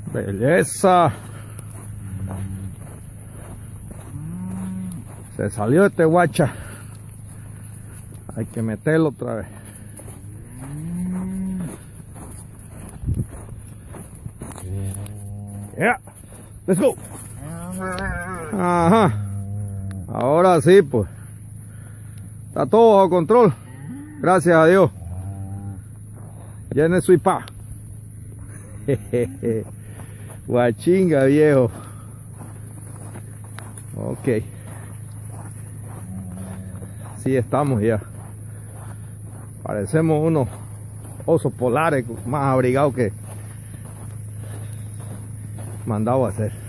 Belleza. Se salió este guacha. Hay que meterlo otra vez. Yeah. Let's go. Ajá. Ahora sí, pues. Está todo bajo control. Gracias a Dios. Llene su ipá. Guachinga, viejo. Ok. Sí, estamos ya. Parecemos unos osos polares más abrigados que mandado a hacer.